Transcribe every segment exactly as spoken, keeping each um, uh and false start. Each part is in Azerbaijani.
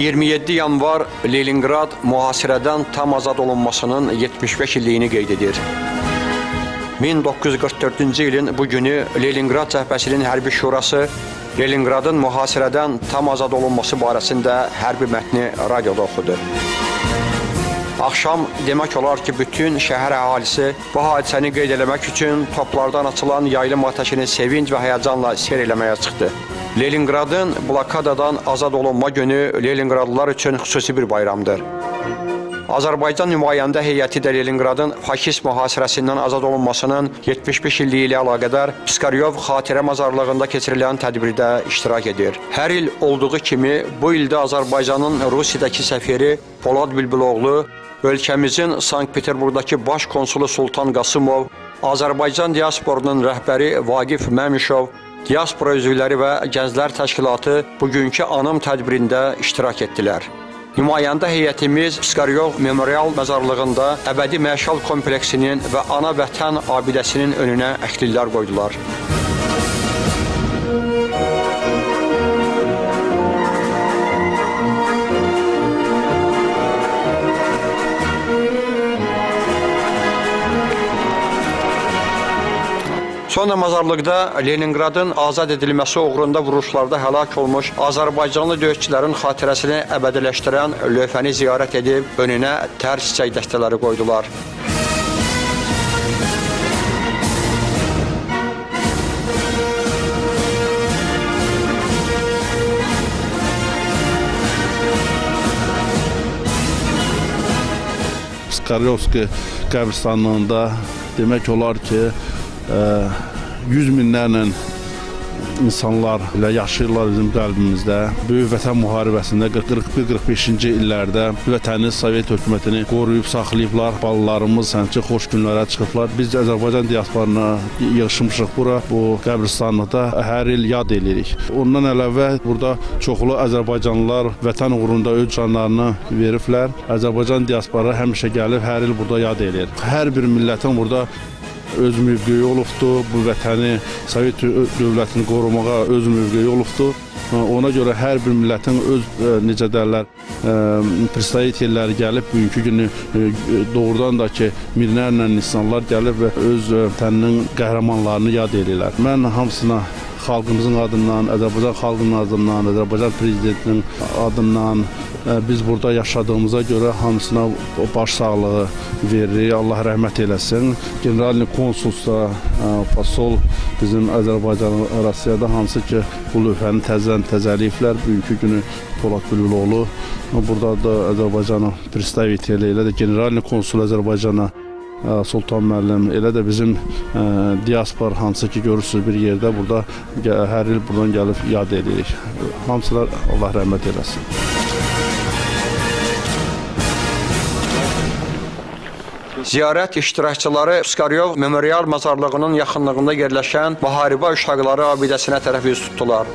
iyirmi yeddi yanvar Leningrad mühasirədən tam azad olunmasının yetmiş beş illiyini qeyd edir. min doqquz yüz qırx dördüncü ilin bu günü Leningrad cəbhəsinin hərbi şurası Leningradın mühasirədən tam azad olunması barəsində hərbi mətni radioda oxudu. Axşam demək olar ki, bütün şəhər əhalisi bu hadisəni qeyd eləmək üçün toplardan açılan yaylım ateşini sevinç və həyəcanla seyr eləməyə çıxdı. Leningradın blokadadan azad olunma günü Leningradlılar üçün xüsusi bir bayramdır. Azərbaycan nümayəndə heyəti də Leningradın faşist mühasirəsindən azad olunmasının yetmiş beş illiyi ilə əlaqədar Piskaryov xatirə məzarlığında keçirilən tədbirdə iştirak edir. Hər il olduğu kimi bu ildə Azərbaycanın Rusiyadakı səfiri Polad Bülbüloğlu, ölkəmizin Sankt-Peterburgdakı baş konsulu Sultan Qasımov, Azərbaycan diasporunun rəhbəri Vagif Məmişov, diaspora üzvləri və Gənclər Təşkilatı bugünkü anım tədbirində iştirak etdilər. Nümayəndə heyətimiz Piskaryov Memorial məzarlığında əbədi məşal kompleksinin və ana vətən abidəsinin önünə əklillər qoydular. Sonra məzarlıqda Leningradın azad edilməsi uğrunda vuruşlarda həlak olmuş Azərbaycanlı döyüşçülərin xatirəsini əbədiləşdirən lövhəni ziyarət edib önünə tər çiçək dəstələri qoydular. Piskaryovski qəbristanlığında demək olar ki, yüz minlərlə insanlar ilə yaşayırlar bizim qəlbimizdə. Böyük vətən müharibəsində qırx bir qırx beşinci illərdə vətəni, Sovet hökumətini qoruyub saxlayıblar. Balalarımız həmçinin xoş günlərə çıxıblar. Biz Azərbaycan diasporuna yığışmışıq bura, bu qəbristanlıqda hər il yad edirik. Ondan əlavə burada çoxlu Azərbaycanlılar vətən uğrunda öz canlarını veriblər. Azərbaycan diaspora həmişə gəlib hər il burada yad edir. Hər bir millətin burada öz mövqeyi olubdur, bu vətəni, Sovet dövlətini qorumağa öz mövqeyi olubdur. Ona görə hər bir millətin öz, necə dərlər, представительləri gəlib, bugünkü günü doğrudan da ki, minlərlə insanlar gəlib və öz vətəninin qəhrəmanlarını yad edirlər. Mən hamısına xalqımızın adından, Azərbaycan xalqının adından, Azərbaycan prezidentinin adından biz burada yaşadığımıza görə hamısına baş sağlığı veririk. Allah rəhmət eləsin. Generalni konsulsa, posol bizim Azərbaycan Rusiyada hansı ki, bu lövhəni təzədən təzəliyiblər. Bugünkü günü Polad Bülbüloğlu burada da Azərbaycanın представители, elə də generalni konsul Azərbaycana Sultan müəllim, elə də bizim diaspor hansı ki, görürsünüz bir yerdə, burada hər il buradan gəlib yad edirik. Hamısına Allah rəhmət eləsin. Ziyarət iştirakçıları Piskaryov Memorial məzarlığının yaxınlığında yerləşən müharibə uşaqları abidəsinə tərəf üz tutdular.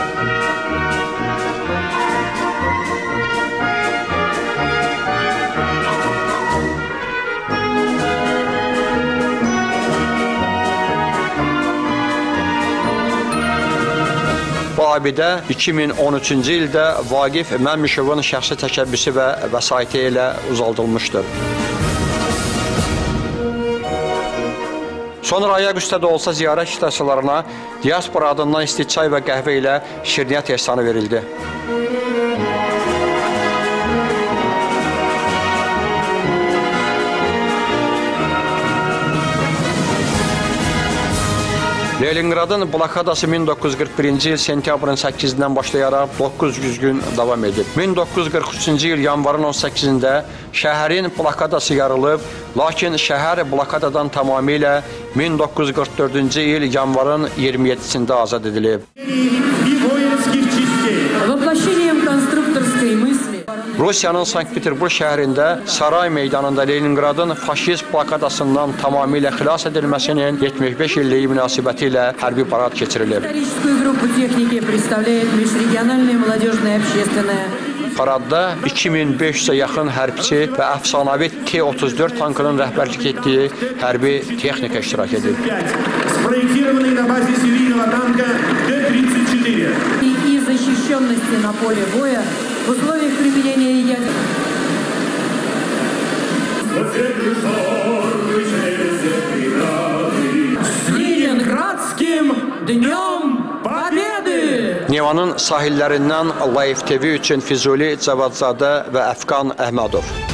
Bu abidə iki min on üçüncü ildə Vagif Məmişovun şəxsi təşəbbüsü və vəsaiti ilə uzaldılmışdır. Sonra ayaq üstədə olsa ziyarət iştirakçılarına diaspora adından isti çay və qəhvə ilə şirniyyat ehsanı verildi. Leningradın blokadası min doqquz yüz qırx birinci il sentyabrın səkkizindən başlayaraq doqquz yüz gün davam edib. min doqquz yüz qırx üçüncü il yanvarın on səkkizində şəhərin blokadası yarılıb, lakin şəhər blokadadan tamamilə min doqquz yüz qırx dördüncü il yanvarın iyirmi yeddisində azad edilib. Rusiyanın Sankt-Peterburg şəhərində Saray meydanında Leningradın faşist blokadasından tamamilə xilas edilməsinin yetmiş beş illiyi münasibəti ilə hərbi parad keçirilib. Paradda iki min beş yüzə yaxın hərbçi və əfsanəvi T otuz dörd tankının rəhbərlik etdiyi hərbi texnika iştirak edib. И защищенности на поле боя в условиях применения ядерных. С Ленинградским днем Победы! Nevanın sahillərindən Live T V üçün Füzuli Cavadzadə və Əfqan Əhmədov.